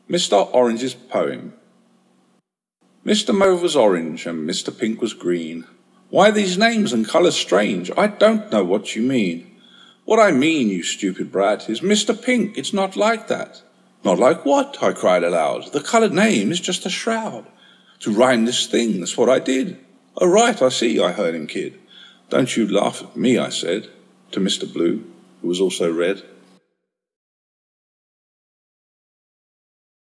Mr. Orange's Poem. Mr. Mauve was orange, and Mr. Pink was green. Why these names and colours strange? I don't know what you mean. What I mean, you stupid brat, is Mr. Pink, it's not like that. Not like what? I cried aloud. The coloured name is just a shroud. To rhyme this thing, that's what I did. Oh, right, I see, I heard him kid. Don't you laugh at me, I said, to Mr. Blue, who was also red.